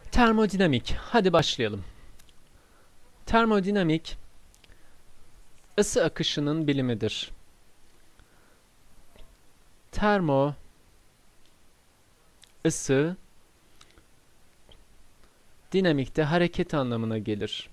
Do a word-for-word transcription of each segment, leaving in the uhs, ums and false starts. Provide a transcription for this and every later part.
Termodinamik. Hadi başlayalım. Termodinamik, ısı akışının bilimidir. Termo, ısı, dinamikte hareket anlamına gelir.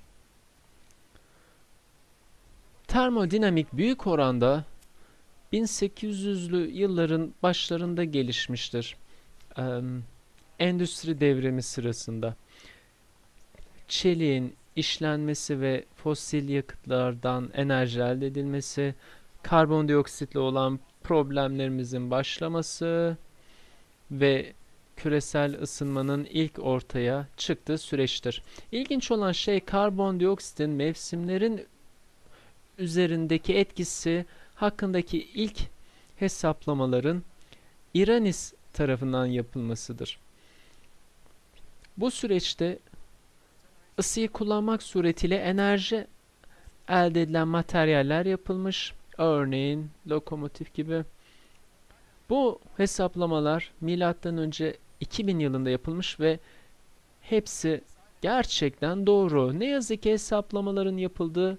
Termodinamik büyük oranda bin sekiz yüzlü yılların başlarında gelişmiştir. Ee, Endüstri devrimi sırasında. Çeliğin işlenmesi ve fosil yakıtlardan enerji elde edilmesi, karbondioksitle olan problemlerimizin başlaması ve küresel ısınmanın ilk ortaya çıktığı süreçtir. İlginç olan şey karbondioksitin mevsimlerin üzerindeki etkisi hakkındaki ilk hesaplamaların İranis tarafından yapılmasıdır. Bu süreçte ısıyı kullanmak suretiyle enerji elde edilen materyaller yapılmış. Örneğin lokomotif gibi. Bu hesaplamalar milattan önce iki bin yılında yapılmış ve hepsi gerçekten doğru. Ne yazık ki hesaplamaların yapıldığı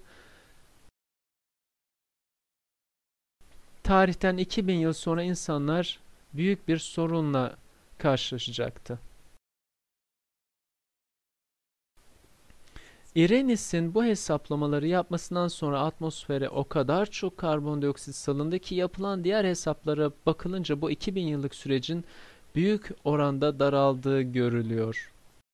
tarihten iki bin yıl sonra insanlar büyük bir sorunla karşılaşacaktı. Irenis'in bu hesaplamaları yapmasından sonra atmosfere o kadar çok karbondioksit salındı ki yapılan diğer hesaplara bakılınca bu iki bin yıllık sürecin büyük oranda daraldığı görülüyor.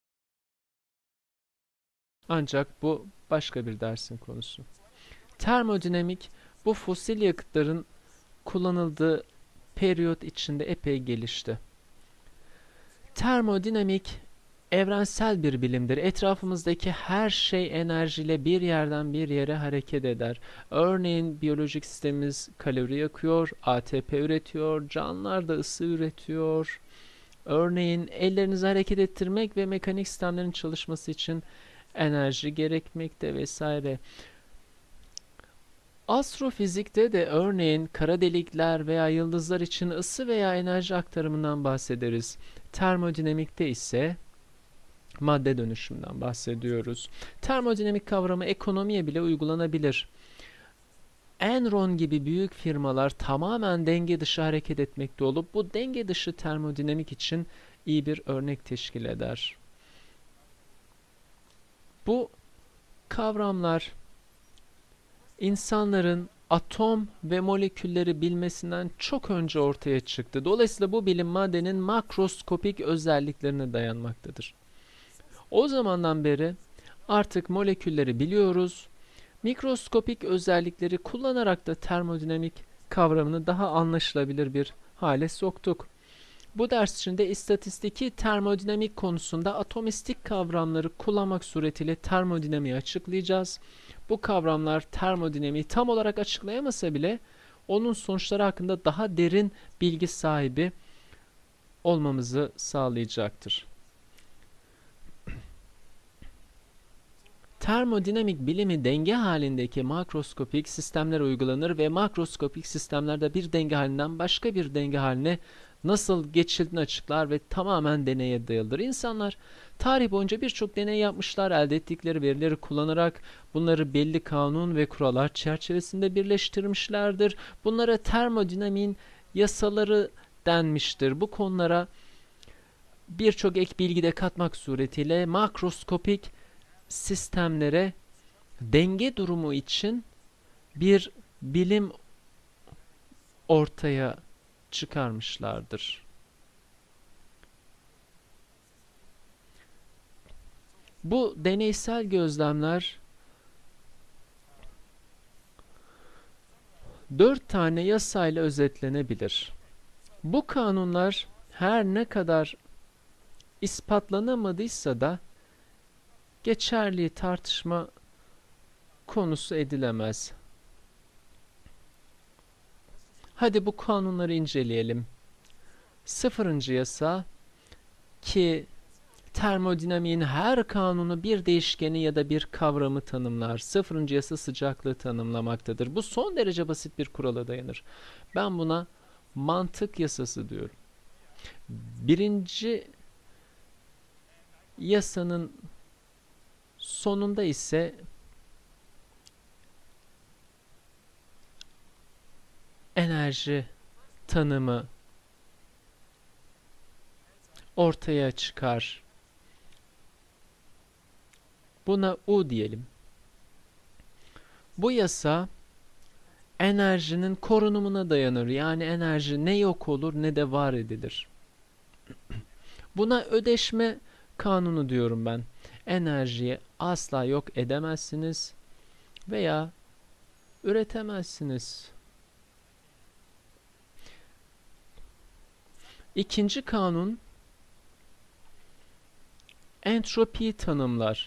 Ancak bu başka bir dersin konusu. Termodinamik, bu fosil yakıtların kullanıldığı periyot içinde epey gelişti. Termodinamik evrensel bir bilimdir. Etrafımızdaki her şey enerjiyle bir yerden bir yere hareket eder. Örneğin biyolojik sistemimiz kalori yakıyor, A T P üretiyor, canlılar da ısı üretiyor. Örneğin ellerinizi hareket ettirmek ve mekanik sistemlerin çalışması için enerji gerekmekte vesaire. Astrofizikte de örneğin kara delikler veya yıldızlar için ısı veya enerji aktarımından bahsederiz. Termodinamikte ise madde dönüşümünden bahsediyoruz. Termodinamik kavramı ekonomiye bile uygulanabilir. Enron gibi büyük firmalar tamamen denge dışı hareket etmekte olup bu denge dışı termodinamik için iyi bir örnek teşkil eder. Bu kavramlar insanların atom ve molekülleri bilmesinden çok önce ortaya çıktı. Dolayısıyla bu bilim maddenin makroskopik özelliklerine dayanmaktadır. O zamandan beri artık molekülleri biliyoruz. Mikroskopik özellikleri kullanarak da termodinamik kavramını daha anlaşılabilir bir hale soktuk. Bu ders içinde istatistiki termodinamik konusunda atomistik kavramları kullanmak suretiyle termodinamiği açıklayacağız. Bu kavramlar termodinamiği tam olarak açıklayamasa bile onun sonuçları hakkında daha derin bilgi sahibi olmamızı sağlayacaktır. Termodinamik bilimi denge halindeki makroskopik sistemler uygulanır ve makroskopik sistemlerde bir denge halinden başka bir denge haline nasıl geçildiğini açıklar ve tamamen deneye dayalıdır. İnsanlar tarih boyunca birçok deney yapmışlar, elde ettikleri verileri kullanarak bunları belli kanun ve kurallar çerçevesinde birleştirmişlerdir. Bunlara termodinamiğin yasaları denmiştir. Bu konulara birçok ek bilgi de katmak suretiyle makroskopik sistemlere denge durumu için bir bilim ortaya çıkarmışlardır. Bu deneysel gözlemler dört tane yasayla özetlenebilir. Bu kanunlar her ne kadar ispatlanamadıysa da geçerliği tartışma konusu edilemez. Hadi bu kanunları inceleyelim. Sıfırıncı yasa, ki termodinamiğin her kanunu bir değişkeni ya da bir kavramı tanımlar. Sıfırıncı yasa sıcaklığı tanımlamaktadır. Bu son derece basit bir kurala dayanır. Ben buna mantık yasası diyorum. Birinci Yasanın sonunda ise enerji tanımı ortaya çıkar. Buna U diyelim. Bu yasa enerjinin korunumuna dayanır. Yani enerji ne yok olur ne de var edilir. Buna ödeşme kanunu diyorum ben. Enerjiyi asla yok edemezsiniz veya üretemezsiniz. İkinci kanun entropiyi tanımlar.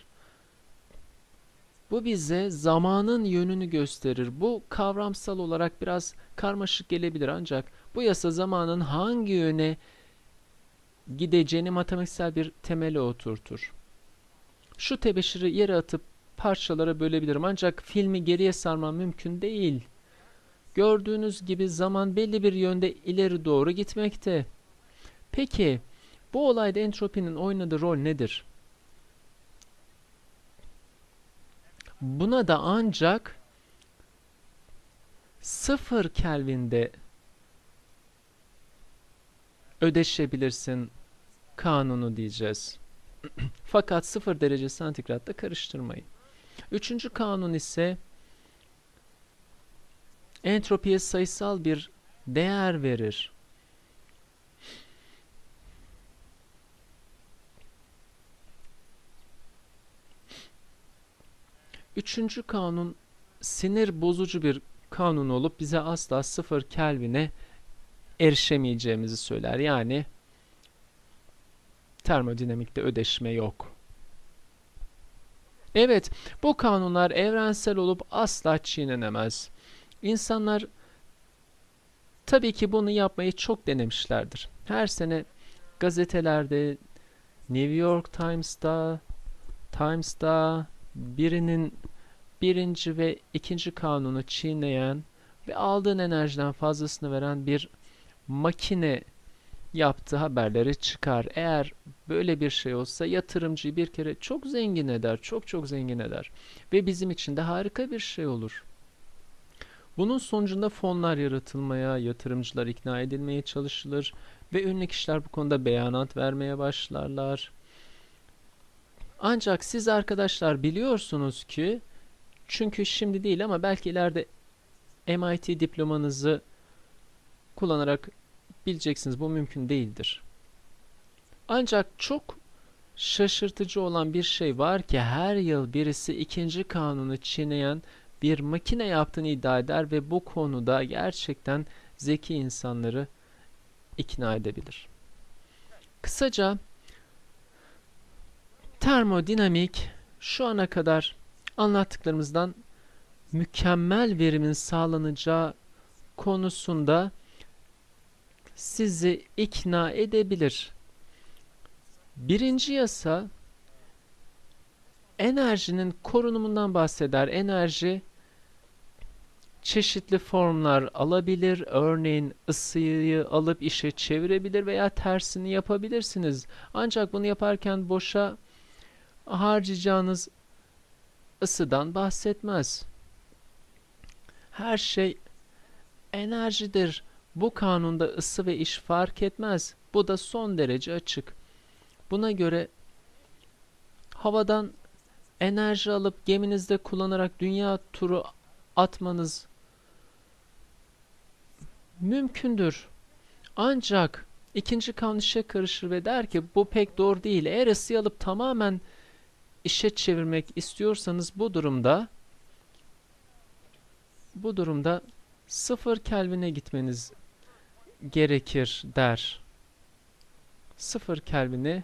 Bu bize zamanın yönünü gösterir. Bu kavramsal olarak biraz karmaşık gelebilir ancak bu yasa zamanın hangi yöne gideceğini matematiksel bir temele oturtur. Şu tebeşiri yere atıp parçalara bölebilirim ancak filmi geriye sarmam mümkün değil. Gördüğünüz gibi zaman belli bir yönde ileri doğru gitmekte. Peki bu olayda entropinin oynadığı rol nedir? Buna da ancak sıfır Kelvin'de ödeşebilirsin kanunu diyeceğiz. Fakat sıfır derece santigratta karıştırmayın. Üçüncü kanun ise entropiye sayısal bir değer verir. Üçüncü kanun sinir bozucu bir kanun olup bize asla sıfır Kelvin'e erişemeyeceğimizi söyler. Yani termodinamikte ödeşme yok. Evet, bu kanunlar evrensel olup asla çiğnenemez. İnsanlar tabii ki bunu yapmayı çok denemişlerdir. Her sene gazetelerde, New York Times'ta, Times'ta birinin birinci ve ikinci kanunu çiğneyen ve aldığın enerjiden fazlasını veren bir makine yaptığı haberleri çıkar. Eğer böyle bir şey olsa yatırımcıyı bir kere çok zengin eder, çok çok zengin eder ve bizim için de harika bir şey olur. Bunun sonucunda fonlar yaratılmaya, yatırımcılar ikna edilmeye çalışılır ve ünlü kişiler bu konuda beyanat vermeye başlarlar. Ancak siz arkadaşlar biliyorsunuz ki, çünkü şimdi değil ama belki ileride M I T diplomanızı kullanarak bileceksiniz, bu mümkün değildir. Ancak çok şaşırtıcı olan bir şey var ki her yıl birisi ikinci kanunu çiğneyen bir makine yaptığını iddia eder ve bu konuda gerçekten zeki insanları ikna edebilir. Kısaca termodinamik şu ana kadar anlattıklarımızdan mükemmel verimin sağlanacağı konusunda sizi ikna edebilir. Birinci yasa enerjinin korunumundan bahseder. Enerji çeşitli formlar alabilir. Örneğin ısıyı alıp işe çevirebilir veya tersini yapabilirsiniz. Ancak bunu yaparken boşa harcayacağınız ısıdan bahsetmez. Her şey enerjidir. Bu kanunda ısı ve iş fark etmez. Bu da son derece açık. Buna göre havadan enerji alıp geminizde kullanarak dünya turu atmanız mümkündür. Ancak ikinci kanun işe karışır ve der ki bu pek doğru değil. Eğer ısıyı alıp tamamen işe çevirmek istiyorsanız bu durumda bu durumda sıfır Kelvin'e gitmeniz gerekir der. Sıfır Kelvin'e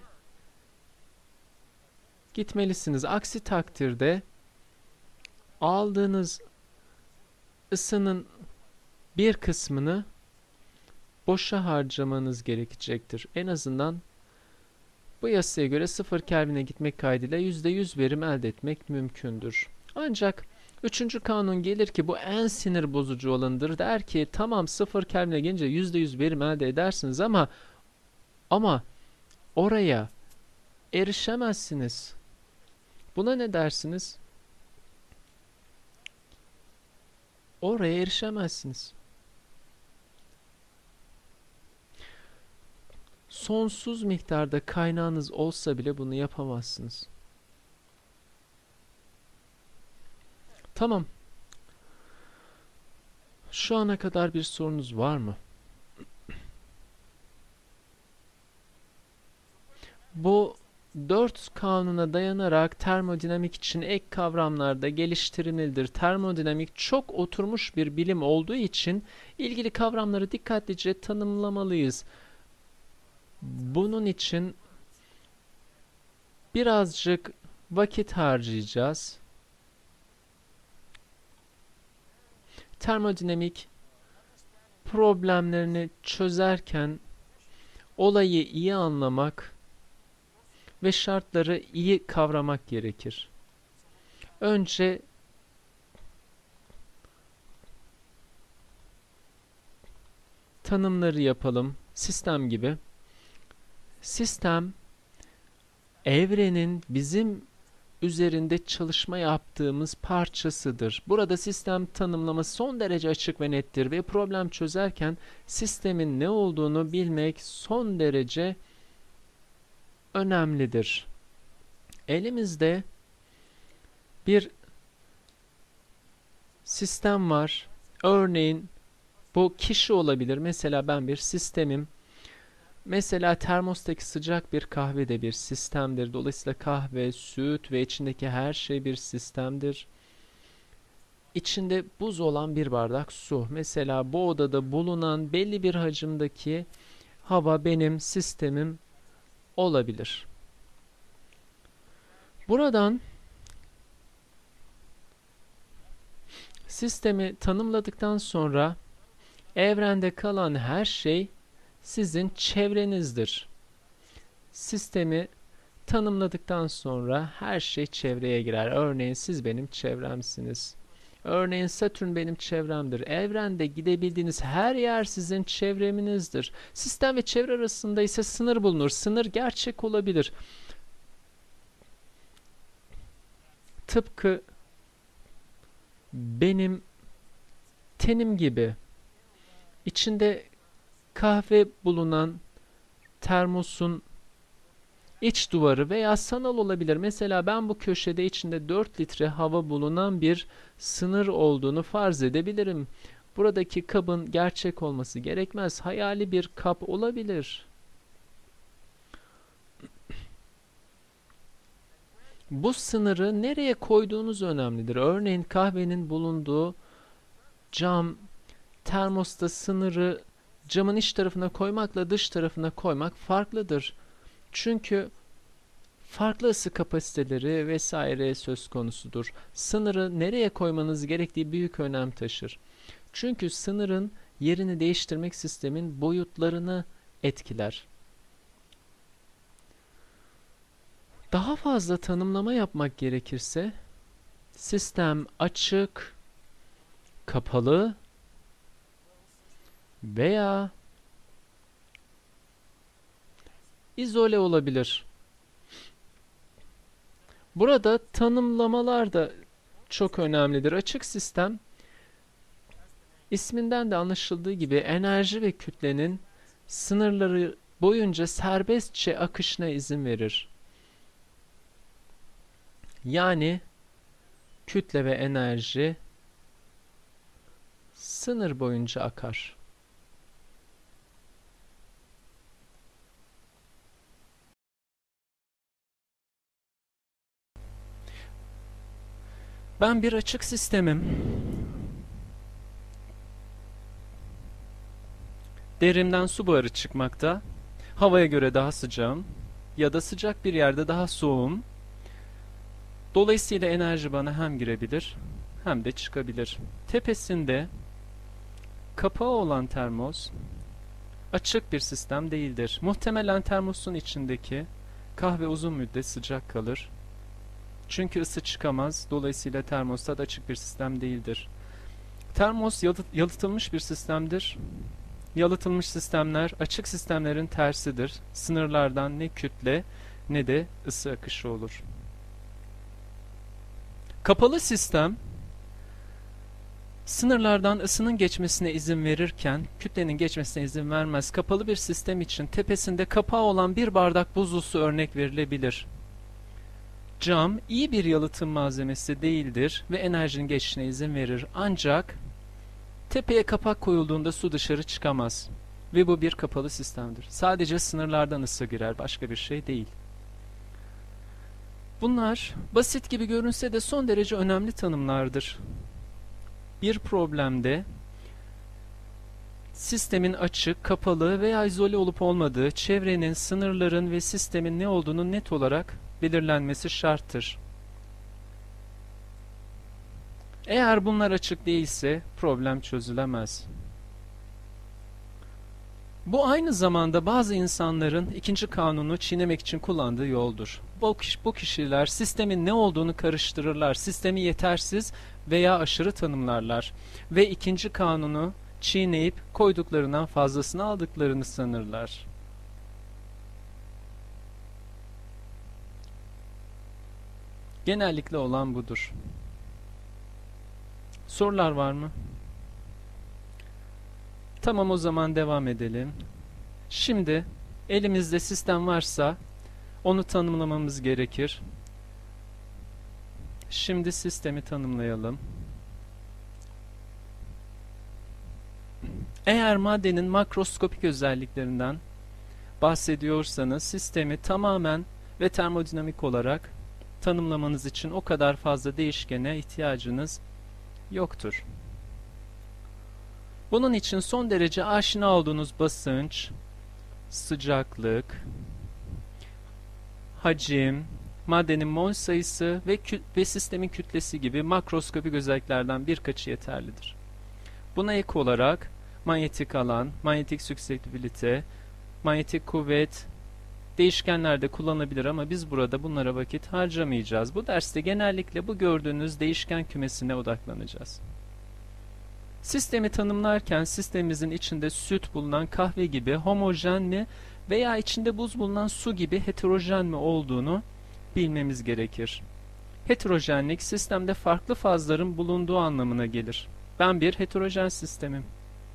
gitmelisiniz. Aksi takdirde aldığınız ısının bir kısmını boşa harcamanız gerekecektir. En azından bu yasaya göre sıfır Kelvin'e gitmek kaydıyla yüzde yüz verim elde etmek mümkündür. Ancak üçüncü kanun gelir ki bu en sinir bozucu olanıdır. Der ki tamam sıfır Kelvin'e gelince yüzde yüz verim elde edersiniz ama ama oraya erişemezsiniz. Buna ne dersiniz? Oraya erişemezsiniz. Sonsuz miktarda kaynağınız olsa bile bunu yapamazsınız. Tamam. Şu ana kadar bir sorunuz var mı? Bu dört kanuna dayanarak termodinamik için ek kavramlar da geliştirilmelidir. Termodinamik çok oturmuş bir bilim olduğu için ilgili kavramları dikkatlice tanımlamalıyız. Bunun için birazcık vakit harcayacağız. Termodinamik problemlerini çözerken olayı iyi anlamak ve şartları iyi kavramak gerekir. Önce tanımları yapalım. Sistem gibi. Sistem, evrenin bizim üzerinde çalışma yaptığımız parçasıdır. Burada sistem tanımlaması son derece açık ve nettir ve problem çözerken sistemin ne olduğunu bilmek son derece önemlidir. Elimizde bir sistem var. Örneğin bu kişi olabilir. Mesela ben bir sistemim. Mesela termostaki sıcak bir kahve de bir sistemdir. Dolayısıyla kahve, süt ve içindeki her şey bir sistemdir. İçinde buz olan bir bardak su. Mesela bu odada bulunan belli bir hacimdeki hava benim sistemim olabilir. Buradan sistemi tanımladıktan sonra evrende kalan her şey sizin çevrenizdir. Sistemi tanımladıktan sonra her şey çevreye girer. Örneğin siz benim çevremsiniz. Örneğin Satürn benim çevremdir. Evrende gidebildiğiniz her yer sizin çevreminizdir. Sistem ve çevre arasında ise sınır bulunur. Sınır gerçek olabilir. Tıpkı benim tenim gibi içinde kahve bulunan termosun iç duvarı veya sanal olabilir. Mesela ben bu köşede içinde dört litre hava bulunan bir sınır olduğunu farz edebilirim. Buradaki kabın gerçek olması gerekmez. Hayali bir kap olabilir. Bu sınırı nereye koyduğunuz önemlidir. Örneğin kahvenin bulunduğu cam, termosta sınırı camın iç tarafına koymakla dış tarafına koymak farklıdır. Çünkü farklı ısı kapasiteleri vesaire söz konusudur. Sınırı nereye koymanız gerektiği büyük önem taşır. Çünkü sınırın yerini değiştirmek sistemin boyutlarını etkiler. Daha fazla tanımlama yapmak gerekirse sistem açık, kapalı veya izole olabilir. Burada tanımlamalar da çok önemlidir. Açık sistem, isminden de anlaşıldığı gibi enerji ve kütlenin sınırları boyunca serbestçe akışına izin verir. Yani kütle ve enerji sınır boyunca akar. Ben bir açık sistemim. Derimden su buharı çıkmakta. Havaya göre daha sıcağım ya da sıcak bir yerde daha soğuğum. Dolayısıyla enerji bana hem girebilir hem de çıkabilir. Tepesinde kapağı olan termos açık bir sistem değildir. Muhtemelen termosun içindeki kahve uzun müddet sıcak kalır. Çünkü ısı çıkamaz. Dolayısıyla termostat açık bir sistem değildir. Termos yalıtılmış bir sistemdir. Yalıtılmış sistemler açık sistemlerin tersidir. Sınırlardan ne kütle ne de ısı akışı olur. Kapalı sistem sınırlardan ısının geçmesine izin verirken kütlenin geçmesine izin vermez. Kapalı bir sistem için tepesinde kapağı olan bir bardak buzlu su örnek verilebilir. Cam iyi bir yalıtım malzemesi değildir ve enerjinin geçişine izin verir. Ancak tepeye kapak koyulduğunda su dışarı çıkamaz ve bu bir kapalı sistemdir. Sadece sınırlardan ısı girer, başka bir şey değil. Bunlar basit gibi görünse de son derece önemli tanımlardır. Bir problemde sistemin açık, kapalı veya izole olup olmadığı, çevrenin, sınırların ve sistemin ne olduğunu net olarak belirlenmesi şarttır. Eğer bunlar açık değilse problem çözülemez. Bu aynı zamanda bazı insanların ikinci kanunu çiğnemek için kullandığı yoldur. Bu, kişi, bu kişiler sistemin ne olduğunu karıştırırlar, sistemi yetersiz veya aşırı tanımlarlar ve ikinci kanunu çiğneyip koyduklarından fazlasını aldıklarını sanırlar. Genellikle olan budur. Sorular var mı? Tamam, o zaman devam edelim. Şimdi elimizde sistem varsa onu tanımlamamız gerekir. Şimdi sistemi tanımlayalım. Eğer maddenin makroskopik özelliklerinden bahsediyorsanız sistemi tamamen ve termodinamik olarak tanımlamanız için o kadar fazla değişkene ihtiyacınız yoktur. Bunun için son derece aşina olduğunuz basınç, sıcaklık, hacim, maddenin mol sayısı ve, ve sistemin kütlesi gibi makroskopik özelliklerden birkaçı yeterlidir. Buna ek olarak manyetik alan, manyetik sükseptibilite, manyetik kuvvet, değişkenler de kullanılabilir ama biz burada bunlara vakit harcamayacağız. Bu derste genellikle bu gördüğünüz değişken kümesine odaklanacağız. Sistemi tanımlarken sistemimizin içinde süt bulunan kahve gibi homojen mi veya içinde buz bulunan su gibi heterojen mi olduğunu bilmemiz gerekir. Heterojenlik sistemde farklı fazların bulunduğu anlamına gelir. Ben bir heterojen sistemim.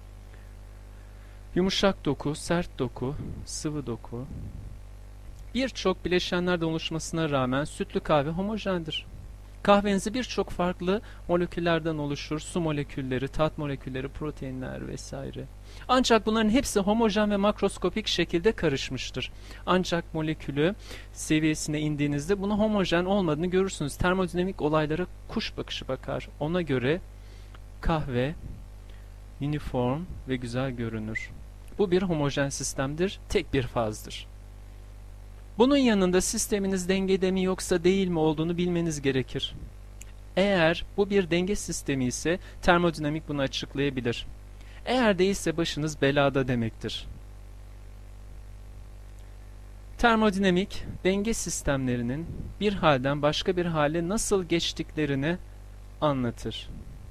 Yumuşak doku, sert doku, sıvı doku. Birçok bileşenlerden oluşmasına rağmen sütlü kahve homojendir. Kahvenizi birçok farklı moleküllerden oluşur. Su molekülleri, tat molekülleri, proteinler vesaire. Ancak bunların hepsi homojen ve makroskopik şekilde karışmıştır. Ancak molekülü seviyesine indiğinizde bunun homojen olmadığını görürsünüz. Termodinamik olaylara kuş bakışı bakar. Ona göre kahve uniform ve güzel görünür. Bu bir homojen sistemdir, tek bir fazdır. Bunun yanında sisteminiz dengede mi yoksa değil mi olduğunu bilmeniz gerekir. Eğer bu bir denge sistemi ise termodinamik bunu açıklayabilir. Eğer değilse başınız belada demektir. Termodinamik, denge sistemlerinin bir halden başka bir hale nasıl geçtiklerini anlatır.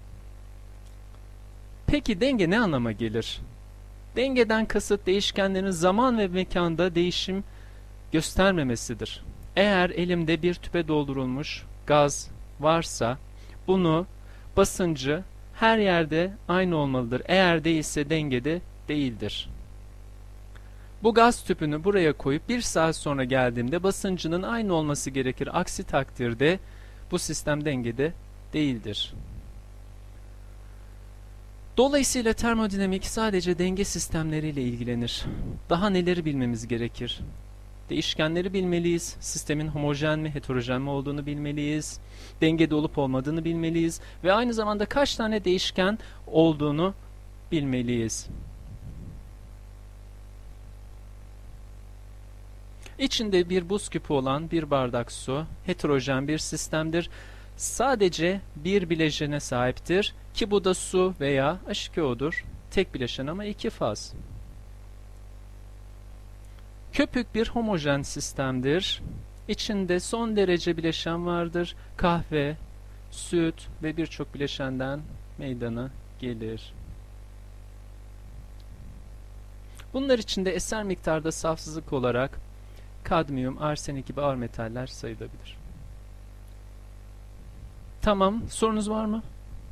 Peki denge ne anlama gelir? Dengeden kasıt değişkenlerin zaman ve mekanda değişim göstermemesidir. Eğer elimde bir tüpe doldurulmuş gaz varsa bunu basıncı her yerde aynı olmalıdır. Eğer değilse dengede değildir. Bu gaz tüpünü buraya koyup bir saat sonra geldiğimde basıncının aynı olması gerekir. Aksi takdirde bu sistem dengede değildir. Dolayısıyla termodinamik sadece denge sistemleriyle ilgilenir. Daha neleri bilmemiz gerekir? Değişkenleri bilmeliyiz. Sistemin homojen mi, heterojen mi olduğunu bilmeliyiz. Dengede olup olmadığını bilmeliyiz. Ve aynı zamanda kaç tane değişken olduğunu bilmeliyiz. İçinde bir buz küpü olan bir bardak su, heterojen bir sistemdir. Sadece bir bileşene sahiptir ki bu da su veya H iki O'dur. Tek bileşen ama iki faz. Köpük bir homojen sistemdir. İçinde son derece bileşen vardır. Kahve, süt ve birçok bileşenden meydana gelir. Bunlar içinde eser miktarda safsızlık olarak kadmiyum, arsenik gibi ağır metaller sayılabilir. Tamam, sorunuz var mı?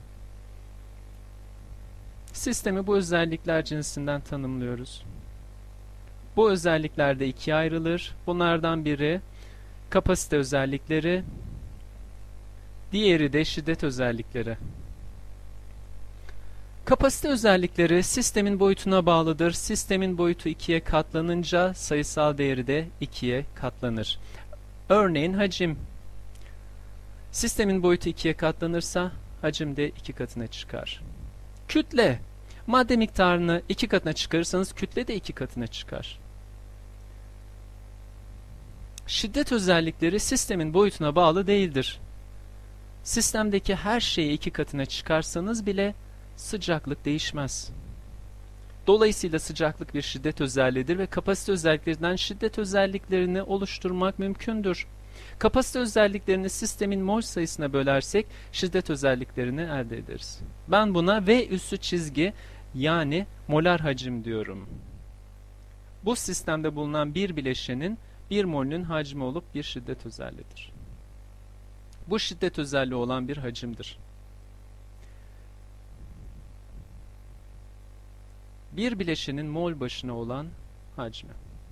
Sistemi bu özellikler cinsinden tanımlıyoruz. Bu özellikler de ikiye ayrılır. Bunlardan biri kapasite özellikleri, diğeri de şiddet özellikleri. Kapasite özellikleri sistemin boyutuna bağlıdır. Sistemin boyutu ikiye katlanınca sayısal değeri de ikiye katlanır. Örneğin hacim. Sistemin boyutu ikiye katlanırsa hacim de iki katına çıkar. Kütle. Madde miktarını iki katına çıkarırsanız kütle de iki katına çıkar. Şiddet özellikleri sistemin boyutuna bağlı değildir. Sistemdeki her şeyi iki katına çıkarsanız bile sıcaklık değişmez. Dolayısıyla sıcaklık bir şiddet özelliğidir ve kapasite özelliklerinden şiddet özelliklerini oluşturmak mümkündür. Kapasite özelliklerini sistemin mol sayısına bölersek şiddet özelliklerini elde ederiz. Ben buna V üssü çizgi yani molar hacim diyorum. Bu sistemde bulunan bir bileşenin bir molünün hacmi olup bir şiddet özelliğidir. Bu şiddet özelliği olan bir hacimdir. Bir bileşenin mol başına olan hacmi.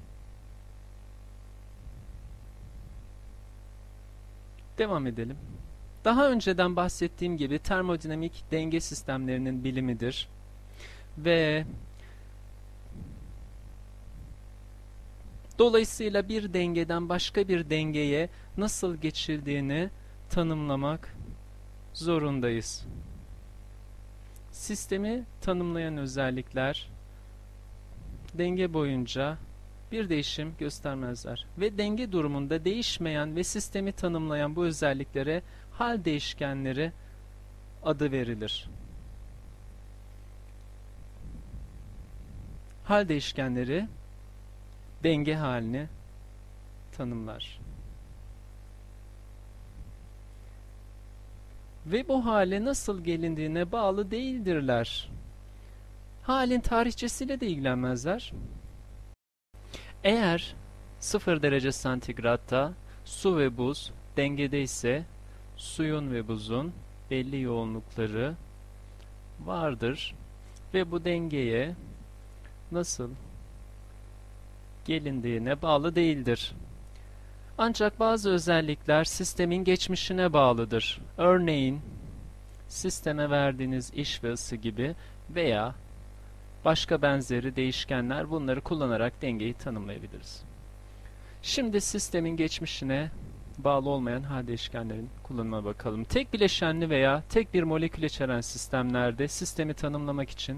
Devam edelim. Daha önceden bahsettiğim gibi termodinamik denge sistemlerinin bilimidir. Ve dolayısıyla bir dengeden başka bir dengeye nasıl geçildiğini tanımlamak zorundayız. Sistemi tanımlayan özellikler denge boyunca bir değişim göstermezler. Ve denge durumunda değişmeyen ve sistemi tanımlayan bu özelliklere hal değişkenleri adı verilir. Hal değişkenleri denge halini tanımlar. Ve bu hale nasıl gelindiğine bağlı değildirler. Halin tarihçesiyle de ilgilenmezler. Eğer sıfır derece santigratta su ve buz dengede ise suyun ve buzun belli yoğunlukları vardır ve bu dengeye nasıl gelindiğine bağlı değildir. Ancak bazı özellikler sistemin geçmişine bağlıdır. Örneğin sisteme verdiğiniz iş ve ısı gibi veya başka benzeri değişkenler, bunları kullanarak dengeyi tanımlayabiliriz. Şimdi sistemin geçmişine bağlı olmayan hal değişkenlerin kullanımına bakalım. Tek bileşenli veya tek bir molekül içeren sistemlerde sistemi tanımlamak için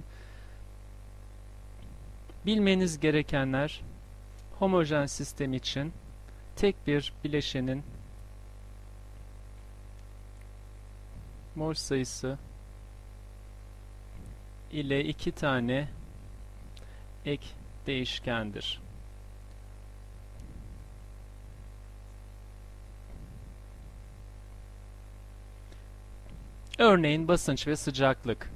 bilmeniz gerekenler: homojen sistem için tek bir bileşenin mol sayısı ile iki tane ek değişkendir. Örneğin basınç ve sıcaklık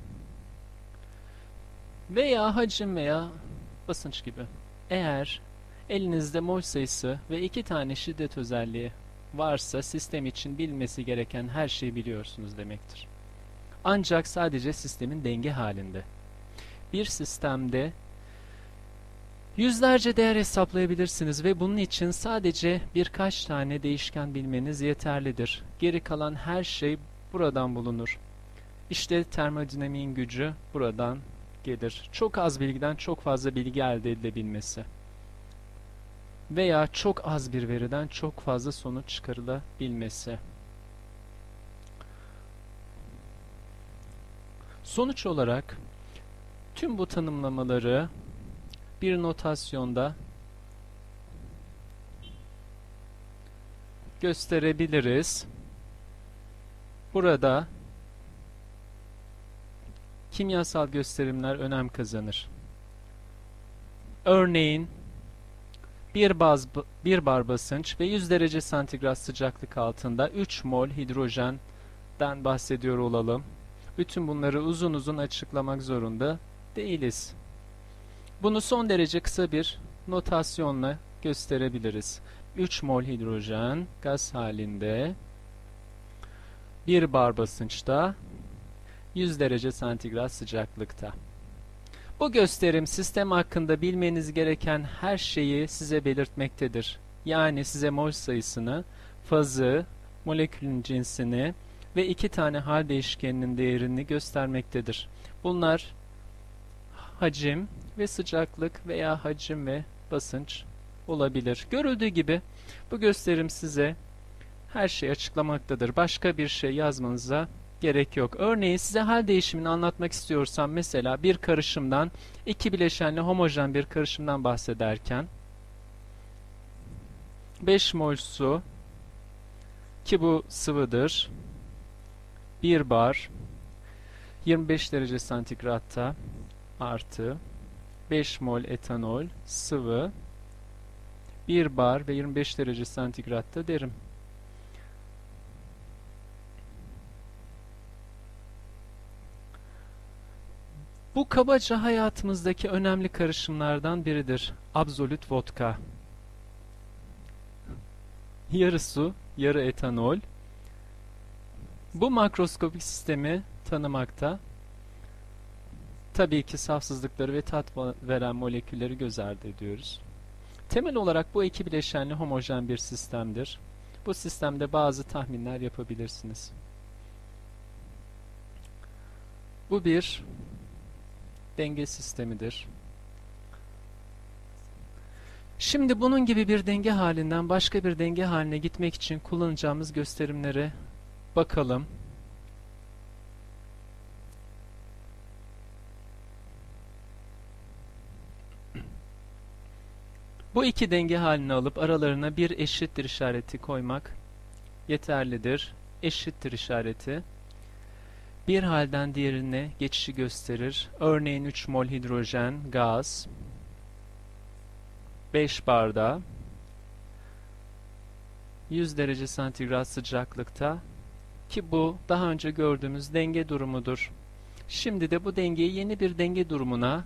veya hacim veya basınç gibi. Eğer elinizde mol sayısı ve iki tane şiddet özelliği varsa sistem için bilmesi gereken her şeyi biliyorsunuz demektir. Ancak sadece sistemin denge halinde. Bir sistemde yüzlerce değer hesaplayabilirsiniz ve bunun için sadece birkaç tane değişken bilmeniz yeterlidir. Geri kalan her şey buradan bulunur. İşte termodinamiğin gücü buradan gelir. Çok az bilgiden çok fazla bilgi elde edilebilmesi veya çok az bir veriden çok fazla sonuç çıkarılabilmesi. Sonuç olarak tüm bu tanımlamaları bir notasyonda gösterebiliriz. Burada kimyasal gösterimler önem kazanır. Örneğin bir, baz, bir bar basınç ve yüz derece santigrat sıcaklık altında üç mol hidrojenden bahsediyor olalım. Bütün bunları uzun uzun açıklamak zorunda değiliz. Bunu son derece kısa bir notasyonla gösterebiliriz. üç mol hidrojen gaz halinde bir bar basınçta yüz derece santigrat sıcaklıkta. Bu gösterim sistem hakkında bilmeniz gereken her şeyi size belirtmektedir. Yani size mol sayısını, fazı, molekülün cinsini ve iki tane hal değişkeninin değerini göstermektedir. Bunlar hacim ve sıcaklık veya hacim ve basınç olabilir. Görüldüğü gibi bu gösterim size her şeyi açıklamaktadır. Başka bir şey yazmanıza gerek yok. Örneğin size hal değişimini anlatmak istiyorsam mesela bir karışımdan, iki bileşenli homojen bir karışımdan bahsederken beş mol su, ki bu sıvıdır, bir bar yirmi beş derece santigratta artı beş mol etanol sıvı bir bar ve yirmi beş derece santigratta derim. Bu kabaca hayatımızdaki önemli karışımlardan biridir. Absolut vodka. Yarı su, yarı etanol. Bu makroskopik sistemi tanımakta, tabii ki safsızlıkları ve tat veren molekülleri göz ardı ediyoruz. Temel olarak bu iki bileşenli homojen bir sistemdir. Bu sistemde bazı tahminler yapabilirsiniz. Bu bir denge sistemidir. Şimdi bunun gibi bir denge halinden başka bir denge haline gitmek için kullanacağımız gösterimlere bakalım. Bu iki denge halini alıp aralarına bir eşittir işareti koymak yeterlidir. Eşittir işareti bir halden diğerine geçişi gösterir. Örneğin üç mol hidrojen gaz beş barda yüz derece santigrat sıcaklıkta, ki bu daha önce gördüğümüz denge durumudur. Şimdi de bu dengeyi yeni bir denge durumuna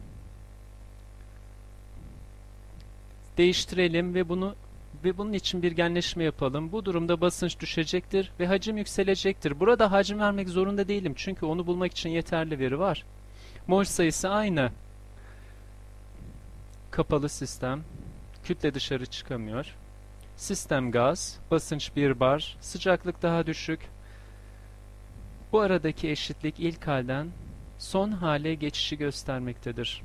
değiştirelim ve bunu ve bunun için bir genleşme yapalım. Bu durumda basınç düşecektir ve hacim yükselecektir. Burada hacim vermek zorunda değilim çünkü onu bulmak için yeterli veri var. Mol sayısı aynı. Kapalı sistem. Kütle dışarı çıkamıyor. Sistem gaz. Basınç bir bar. Sıcaklık daha düşük. Bu aradaki eşitlik ilk halden son hale geçişi göstermektedir.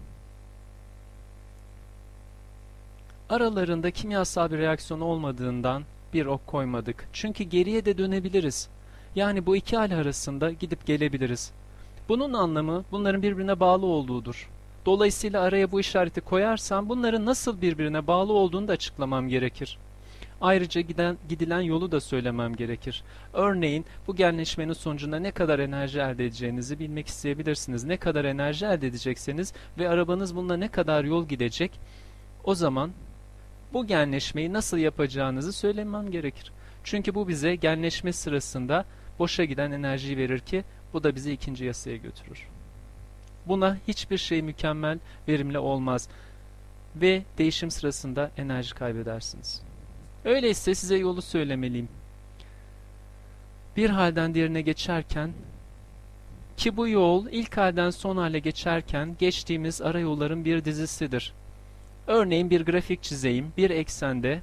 Aralarında kimyasal bir reaksiyon olmadığından bir ok koymadık. Çünkü geriye de dönebiliriz. Yani bu iki hal arasında gidip gelebiliriz. Bunun anlamı bunların birbirine bağlı olduğudur. Dolayısıyla araya bu işareti koyarsam bunların nasıl birbirine bağlı olduğunu da açıklamam gerekir. Ayrıca giden, gidilen yolu da söylemem gerekir. Örneğin bu genleşmenin sonucunda ne kadar enerji elde edeceğinizi bilmek isteyebilirsiniz. Ne kadar enerji elde edecekseniz ve arabanız bununla ne kadar yol gidecek, o zaman bu genleşmeyi nasıl yapacağınızı söylemem gerekir. Çünkü bu bize genleşme sırasında boşa giden enerjiyi verir ki bu da bizi ikinci yasaya götürür. Buna hiçbir şey mükemmel, verimli olmaz ve değişim sırasında enerji kaybedersiniz. Öyleyse size yolu söylemeliyim. Bir halden diğerine geçerken, ki bu yol ilk halden son hale geçerken geçtiğimiz ara yolların bir dizisidir. Örneğin bir grafik çizeyim. Bir eksende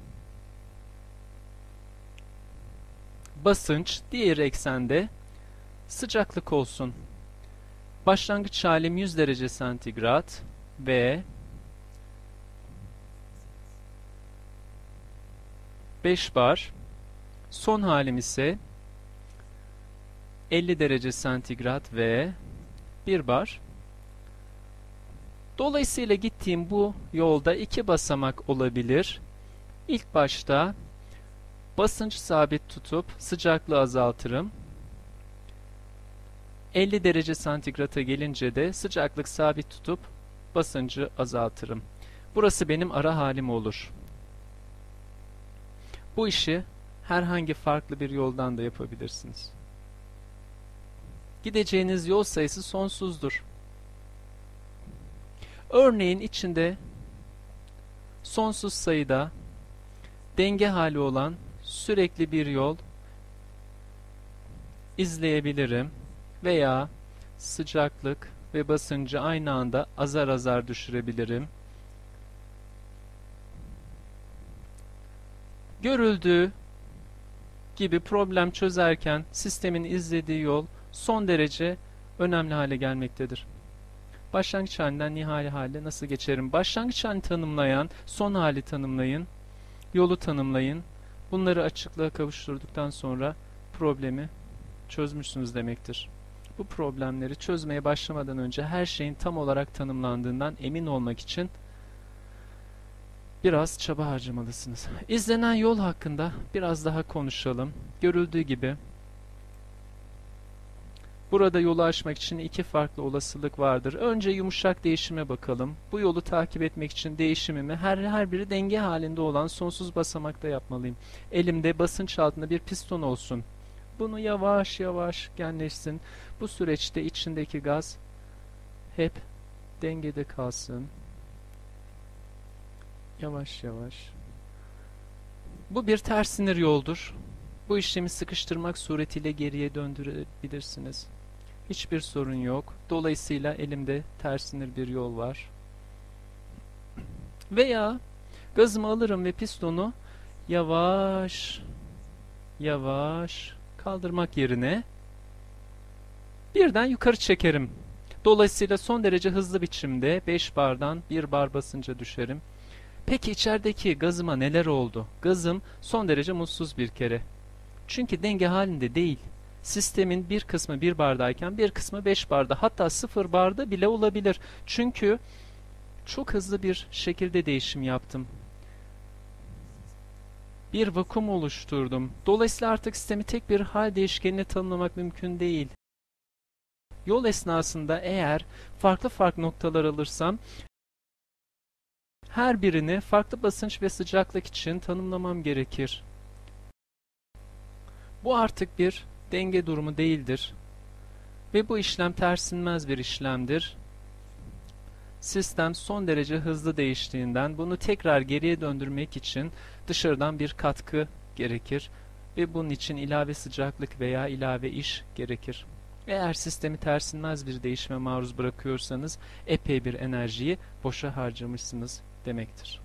basınç, diğer eksende sıcaklık olsun. Başlangıç halim yüz derece santigrat ve beş bar. Son halim ise elli derece santigrat ve bir bar. Dolayısıyla gittiğim bu yolda iki basamak olabilir. İlk başta basınç sabit tutup sıcaklığı azaltırım. elli derece santigrata gelince de sıcaklık sabit tutup basıncı azaltırım. Burası benim ara halim olur. Bu işi herhangi farklı bir yoldan da yapabilirsiniz. Gideceğiniz yol sayısı sonsuzdur. Örneğin içinde sonsuz sayıda denge hali olan sürekli bir yol izleyebilirim veya sıcaklık ve basıncı aynı anda azar azar düşürebilirim. Görüldüğü gibi problem çözerken sistemin izlediği yol son derece önemli hale gelmektedir. Başlangıç halinden nihai hale nasıl geçerim? Başlangıç halini tanımlayan, son hali tanımlayın, yolu tanımlayın. Bunları açıklığa kavuşturduktan sonra problemi çözmüşsünüz demektir. Bu problemleri çözmeye başlamadan önce her şeyin tam olarak tanımlandığından emin olmak için biraz çaba harcamalısınız. İzlenen yol hakkında biraz daha konuşalım. Görüldüğü gibi burada yolu aşmak için iki farklı olasılık vardır. Önce yumuşak değişime bakalım. Bu yolu takip etmek için değişimimi her her biri denge halinde olan sonsuz basamakta yapmalıyım. Elimde basınç altında bir piston olsun. Bunu yavaş yavaş genleşsin. Bu süreçte içindeki gaz hep dengede kalsın. Yavaş yavaş. Bu bir ters sinir yoldur. Bu işlemi sıkıştırmak suretiyle geriye döndürebilirsiniz. Hiçbir sorun yok. Dolayısıyla elimde ters sinir bir yol var. Veya gazımı alırım ve pistonu yavaş yavaş kaldırmak yerine birden yukarı çekerim. Dolayısıyla son derece hızlı biçimde beş bardan bir bar basınca düşerim. Peki içerideki gazıma neler oldu? Gazım son derece mutsuz bir kere. Çünkü denge halinde değil. Sistemin bir kısmı bir bardayken bir kısmı beş barda, hatta sıfır barda bile olabilir. Çünkü çok hızlı bir şekilde değişim yaptım. Bir vakum oluşturdum. Dolayısıyla artık sistemi tek bir hal değişkenine tanımlamak mümkün değil. Yol esnasında eğer farklı farklı noktalar alırsam her birini farklı basınç ve sıcaklık için tanımlamam gerekir. Bu artık bir denge durumu değildir. Ve bu işlem tersinmez bir işlemdir. Sistem son derece hızlı değiştiğinden bunu tekrar geriye döndürmek için dışarıdan bir katkı gerekir. Ve bunun için ilave sıcaklık veya ilave iş gerekir. Eğer sistemi tersinmez bir değişime maruz bırakıyorsanız epey bir enerjiyi boşa harcamışsınız demektir.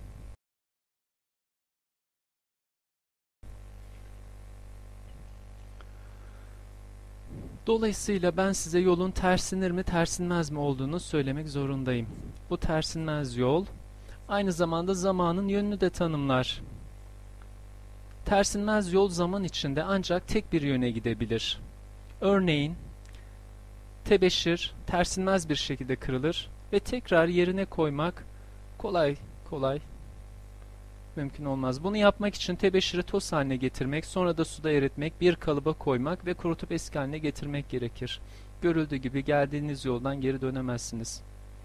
Dolayısıyla ben size yolun tersinir mi tersinmez mi olduğunu söylemek zorundayım. Bu tersinmez yol aynı zamanda zamanın yönünü de tanımlar. Tersinmez yol zaman içinde ancak tek bir yöne gidebilir. Örneğin tebeşir tersinmez bir şekilde kırılır ve tekrar yerine koymak kolay kolay mümkün olmaz. Bunu yapmak için tebeşiri toz haline getirmek, sonra da suda eritmek, bir kalıba koymak ve kurutup eski haline getirmek gerekir. Görüldüğü gibi geldiğiniz yoldan geri dönemezsiniz.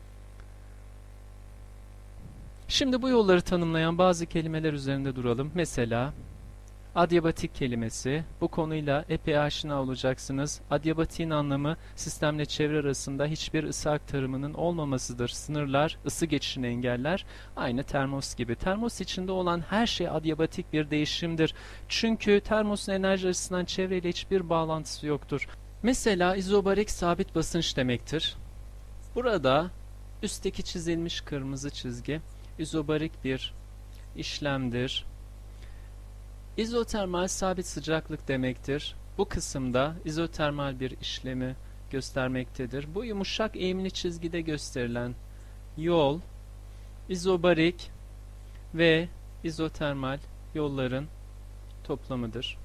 Şimdi bu yolları tanımlayan bazı kelimeler üzerinde duralım. Mesela adyabatik kelimesi. Bu konuyla epey aşina olacaksınız. Adyabatik'in anlamı sistemle çevre arasında hiçbir ısı aktarımının olmamasıdır. Sınırlar, ısı geçişini engeller. Aynı termos gibi. Termos içinde olan her şey adyabatik bir değişimdir. Çünkü termosun enerji açısından çevreyle hiçbir bağlantısı yoktur. Mesela izobarik sabit basınç demektir. Burada üstteki çizilmiş kırmızı çizgi izobarik bir işlemdir. İzotermal sabit sıcaklık demektir. Bu kısımda izotermal bir işlemi göstermektedir. Bu yumuşak eğimli çizgide gösterilen yol izobarik ve izotermal yolların toplamıdır.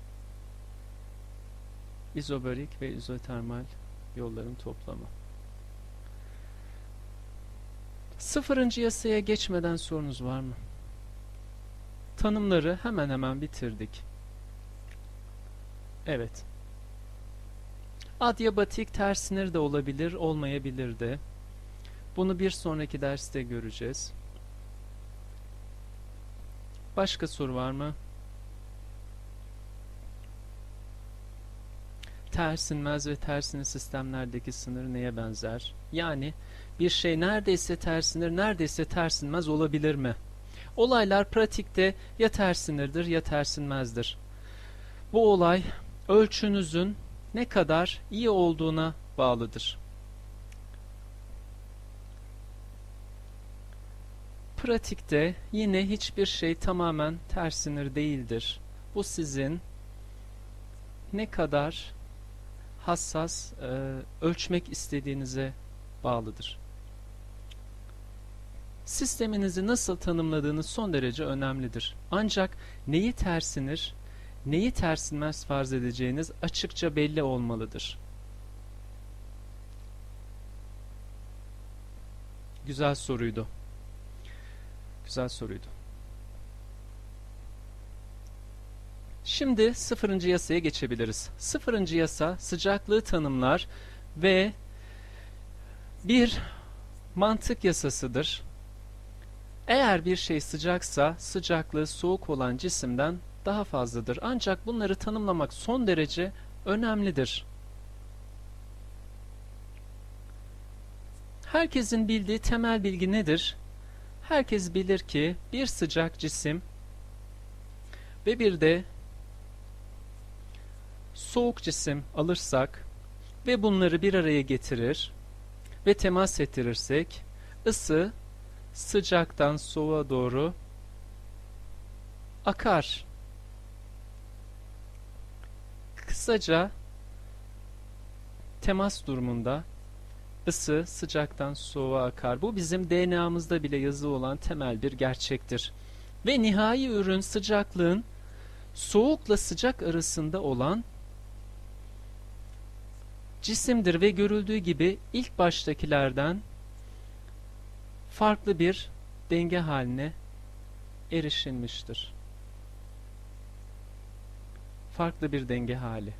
İzobarik ve izotermal yolların toplamı. Sıfırıncı yasaya geçmeden sorunuz var mı? Tanımları hemen hemen bitirdik. Evet. Adyabatik tersinir de olabilir, olmayabilir de. Bunu bir sonraki derste göreceğiz. Başka soru var mı? Tersinmez ve tersinir sistemlerdeki sınır neye benzer? Yani bir şey neredeyse tersinir, neredeyse tersinmez olabilir mi? Olaylar pratikte ya tersinirdir ya tersinmezdir. Bu olay ölçünüzün ne kadar iyi olduğuna bağlıdır. Pratikte yine hiçbir şey tamamen tersinir değildir. Bu sizin ne kadar hassas e, ölçmek istediğinize bağlıdır. Sisteminizi nasıl tanımladığınız son derece önemlidir. Ancak neyi tersinir, neyi tersinmez farz edeceğiniz açıkça belli olmalıdır. Güzel soruydu. Güzel soruydu. Şimdi sıfırıncı yasaya geçebiliriz. Sıfırıncı yasa sıcaklığı tanımlar ve bir mantık yasasıdır. Eğer bir şey sıcaksa sıcaklığı soğuk olan cisimden daha fazladır. Ancak bunları tanımlamak son derece önemlidir. Herkesin bildiği temel bilgi nedir? Herkes bilir ki bir sıcak cisim ve bir de soğuk cisim alırsak ve bunları bir araya getirir ve temas ettirirsek ısı sıcaktan soğuğa doğru akar. Kısaca temas durumunda ısı sıcaktan soğuğa akar. Bu bizim D N A'mızda bile yazılı olan temel bir gerçektir. Ve nihai ürün sıcaklığın soğukla sıcak arasında olan cisimdir ve görüldüğü gibi ilk baştakilerden farklı bir denge haline erişilmiştir. Farklı bir denge hali.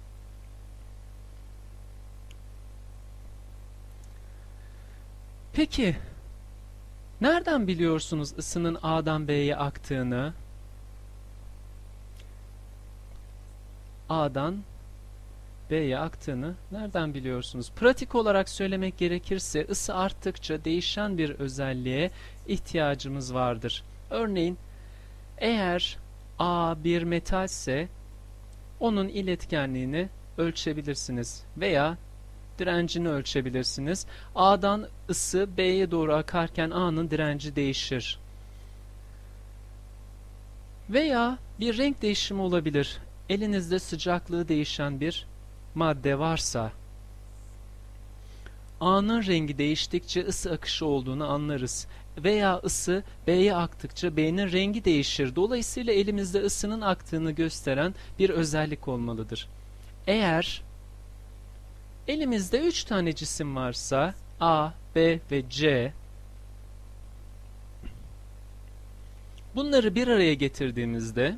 Peki, nereden biliyorsunuz ısının A'dan B'ye aktığını? A'dan B'ye aktığını nereden biliyorsunuz? Pratik olarak söylemek gerekirse ısı arttıkça değişen bir özelliğe ihtiyacımız vardır. Örneğin eğer A bir metalse onun iletkenliğini ölçebilirsiniz veya direncini ölçebilirsiniz. A'dan ısı B'ye doğru akarken A'nın direnci değişir. Veya bir renk değişimi olabilir. Elinizde sıcaklığı değişen bir madde varsa A'nın rengi değiştikçe ısı akışı olduğunu anlarız. Veya ısı B'ye aktıkça B'nin rengi değişir. Dolayısıyla elimizde ısının aktığını gösteren bir özellik olmalıdır. Eğer elimizde üç tane cisim varsa A, B ve C, bunları bir araya getirdiğimizde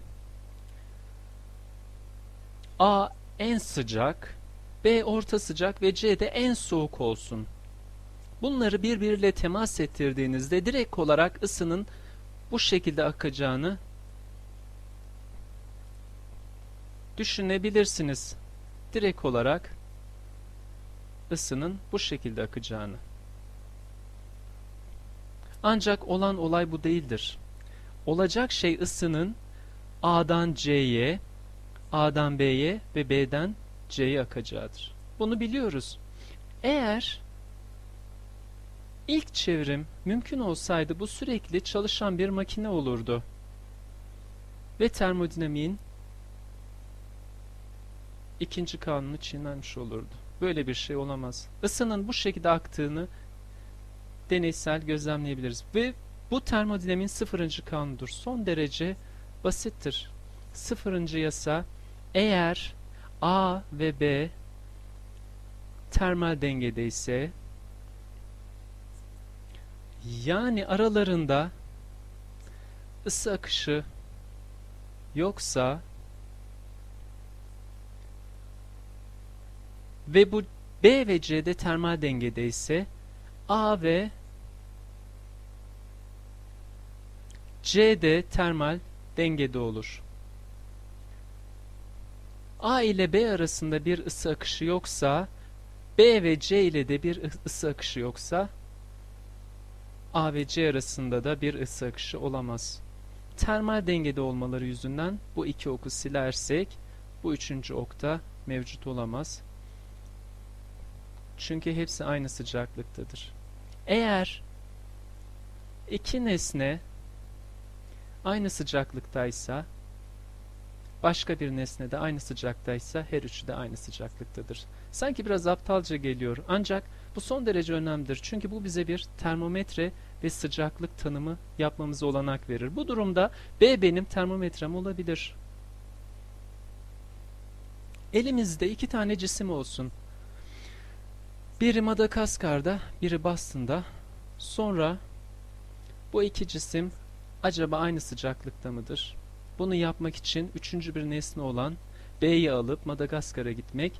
A en sıcak, B orta sıcak ve C de en soğuk olsun. Bunları birbiriyle temas ettirdiğinizde direkt olarak ısının bu şekilde akacağını düşünebilirsiniz. Direkt olarak ısının bu şekilde akacağını. Ancak olan olay bu değildir. Olacak şey ısının A'dan C'ye, A'dan B'ye ve B'den C'ye akacağıdır. Bunu biliyoruz. Eğer ilk çevrim mümkün olsaydı bu sürekli çalışan bir makine olurdu. Ve termodinamiğin ikinci kanunu çiğnenmiş olurdu. Böyle bir şey olamaz. Isının bu şekilde aktığını deneysel gözlemleyebiliriz. Ve bu termodinamiğin sıfırıncı kanunudur. Son derece basittir. Sıfırıncı yasa, eğer A ve B termal dengede ise, yani aralarında ısı akışı yoksa ve bu B ve C'de termal dengede ise A ve C'de termal dengede olur. A ile B arasında bir ısı akışı yoksa, B ve C ile de bir ısı akışı yoksa A ve C arasında da bir ısı akışı olamaz. Termal dengede olmaları yüzünden bu iki oku silersek bu üçüncü okta mevcut olamaz. Çünkü hepsi aynı sıcaklıktadır. Eğer iki nesne aynı sıcaklıktaysa, başka bir nesne de aynı sıcaktaysa her üçü de aynı sıcaklıktadır. Sanki biraz aptalca geliyor ancak bu son derece önemlidir. Çünkü bu bize bir termometre ve sıcaklık tanımı yapmamıza olanak verir. Bu durumda B benim termometrem olabilir. Elimizde iki tane cisim olsun. Biri Madagaskar'da, biri Boston'da. Sonra bu iki cisim acaba aynı sıcaklıkta mıdır? Bunu yapmak için üçüncü bir nesne olan B'yi alıp Madagaskar'a gitmek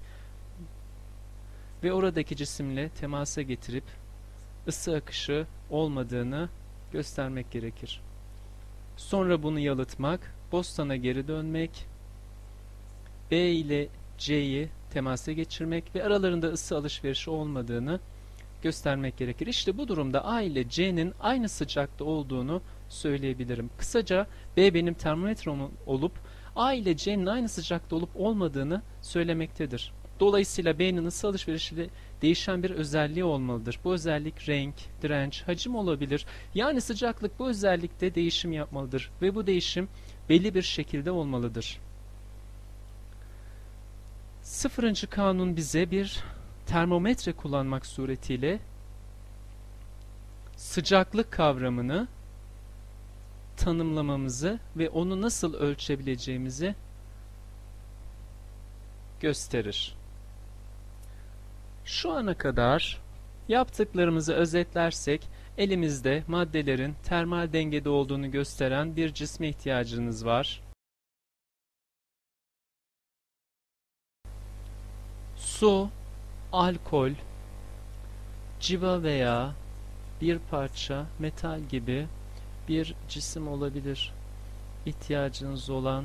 ve oradaki cisimle temasa getirip ısı akışı olmadığını göstermek gerekir. Sonra bunu yalıtmak, Boston'a geri dönmek, B ile C'yi temasa geçirmek ve aralarında ısı alışverişi olmadığını göstermek gerekir. İşte bu durumda A ile C'nin aynı sıcakta olduğunu söyleyebilirim. Kısaca B benim termometrem olup A ile C'nin aynı sıcakta olup olmadığını söylemektedir. Dolayısıyla B'nin ısı alışverişiyle değişen bir özelliği olmalıdır. Bu özellik renk, direnç, hacim olabilir. Yani sıcaklık bu özellikte değişim yapmalıdır ve bu değişim belli bir şekilde olmalıdır. Sıfırıncı kanun bize bir termometre kullanmak suretiyle sıcaklık kavramını tanımlamamızı ve onu nasıl ölçebileceğimizi gösterir. Şu ana kadar yaptıklarımızı özetlersek elimizde maddelerin termal dengede olduğunu gösteren bir cisme ihtiyacınız var. Su, alkol, civa veya bir parça metal gibi bir cisim olabilir. İhtiyacınız olan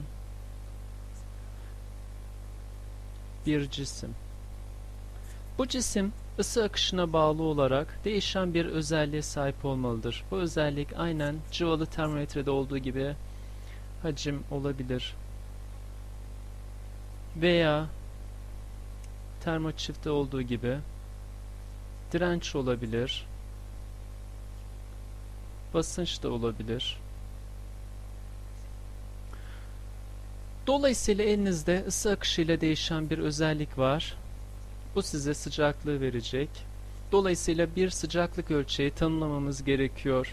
bir cisim. Bu cisim ısı akışına bağlı olarak değişen bir özelliğe sahip olmalıdır. Bu özellik aynen civalı termometrede olduğu gibi hacim olabilir. Veya termoçiftte olduğu gibi direnç olabilir. Basınç da olabilir. Dolayısıyla elinizde ısı akışıyla değişen bir özellik var. Bu size sıcaklığı verecek. Dolayısıyla bir sıcaklık ölçeği tanımlamamız gerekiyor.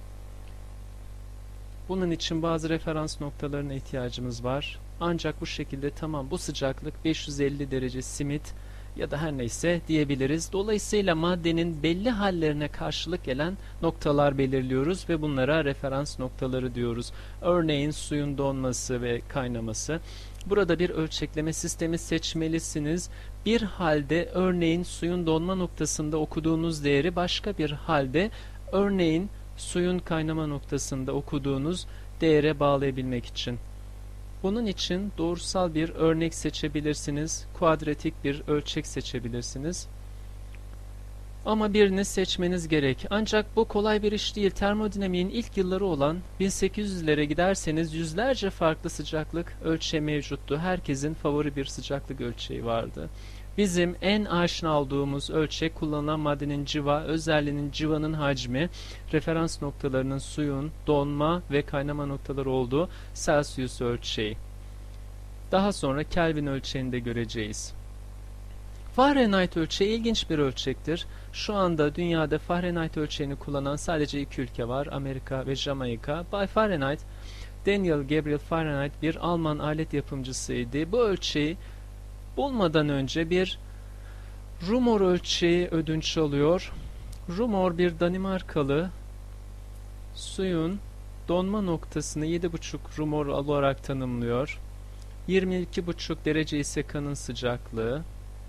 Bunun için bazı referans noktalarına ihtiyacımız var. Ancak bu şekilde tamam bu sıcaklık beş yüz elli derece simit ya da her neyse diyebiliriz. Dolayısıyla maddenin belli hallerine karşılık gelen noktalar belirliyoruz ve bunlara referans noktaları diyoruz. Örneğin suyun donması ve kaynaması. Burada bir ölçekleme sistemi seçmelisiniz. Bir halde örneğin suyun donma noktasında okuduğunuz değeri başka bir halde örneğin suyun kaynama noktasında okuduğunuz değere bağlayabilmek için. Bunun için doğrusal bir örnek seçebilirsiniz. Kuadratik bir ölçek seçebilirsiniz. Ama birini seçmeniz gerek. Ancak bu kolay bir iş değil. Termodinamiğin ilk yılları olan bin sekiz yüzlere giderseniz yüzlerce farklı sıcaklık ölçeği mevcuttu. Herkesin favori bir sıcaklık ölçeği vardı. Bizim en aşina olduğumuz ölçek kullanılan maddenin civa, özelliğinin civanın hacmi, referans noktalarının suyun, donma ve kaynama noktaları olduğu Celsius ölçeği. Daha sonra Kelvin ölçeğini de göreceğiz. Fahrenheit ölçeği ilginç bir ölçektir. Şu anda dünyada Fahrenheit ölçeğini kullanan sadece iki ülke var. Amerika ve Jamaika. Bay Fahrenheit, Daniel Gabriel Fahrenheit bir Alman alet yapımcısıydı. Bu ölçeği bulmadan önce bir Rumor ölçeği ödünç alıyor. Rumor bir Danimarkalı suyun donma noktasını yedi buçuk Rumor olarak tanımlıyor. yirmi iki buçuk derece ise kanın sıcaklığı.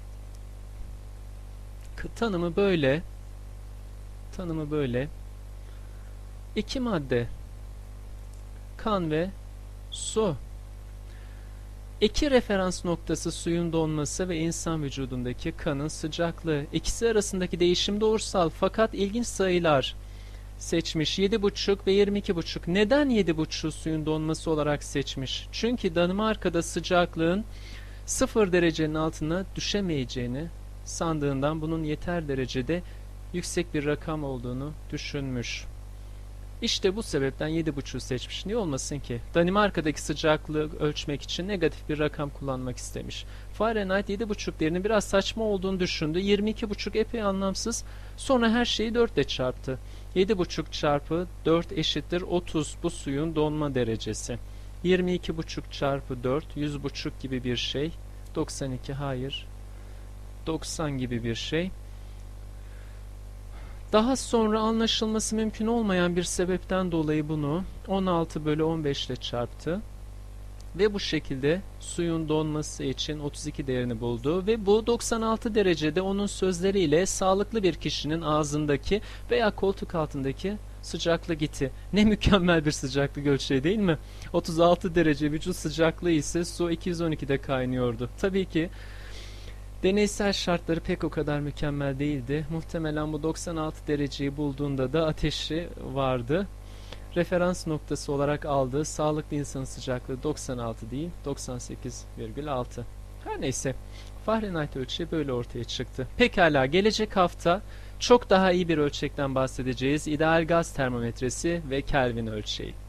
Tanımı böyle. Tanımı böyle. İki madde. Kan ve su. İki referans noktası suyun donması ve insan vücudundaki kanın sıcaklığı. İkisi arasındaki değişim doğrusal fakat ilginç sayılar. seçmiş. yedi buçuk ve yirmi iki buçuk. Neden yedi buçuğu suyun donması olarak seçmiş? Çünkü Danimarka'da sıcaklığın sıfır derecenin altına düşemeyeceğini sandığından bunun yeter derecede yüksek bir rakam olduğunu düşünmüş. İşte bu sebepten yedi buçuğu seçmiş. Niye olmasın ki? Danimarka'daki sıcaklığı ölçmek için negatif bir rakam kullanmak istemiş. Fahrenheit yedi buçuk değerinin biraz saçma olduğunu düşündü. yirmi iki buçuk epey anlamsız. Sonra her şeyi dört ile çarptı. yedi buçuk çarpı dört eşittir otuz, bu suyun donma derecesi. yirmi iki buçuk çarpı dört, yüz buçuk gibi bir şey. doksan iki, hayır. doksan gibi bir şey. Daha sonra anlaşılması mümkün olmayan bir sebepten dolayı bunu on altı bölü on beş ile çarptı. Ve bu şekilde suyun donması için otuz iki değerini buldu. Ve bu doksan altı derecede onun sözleriyle sağlıklı bir kişinin ağzındaki veya koltuk altındaki sıcaklık iti. Ne mükemmel bir sıcaklık ölçeği değil mi? otuz altı derece vücut sıcaklığı ise su iki yüz on ikide kaynıyordu. Tabii ki deneysel şartları pek o kadar mükemmel değildi. Muhtemelen bu doksan altı dereceyi bulduğunda da ateşi vardı. Referans noktası olarak aldığı sağlıklı insanın sıcaklığı doksan altı değil, doksan sekiz virgül altı. Her neyse, Fahrenheit ölçeği böyle ortaya çıktı. Pekala, gelecek hafta çok daha iyi bir ölçekten bahsedeceğiz. İdeal gaz termometresi ve Kelvin ölçeği.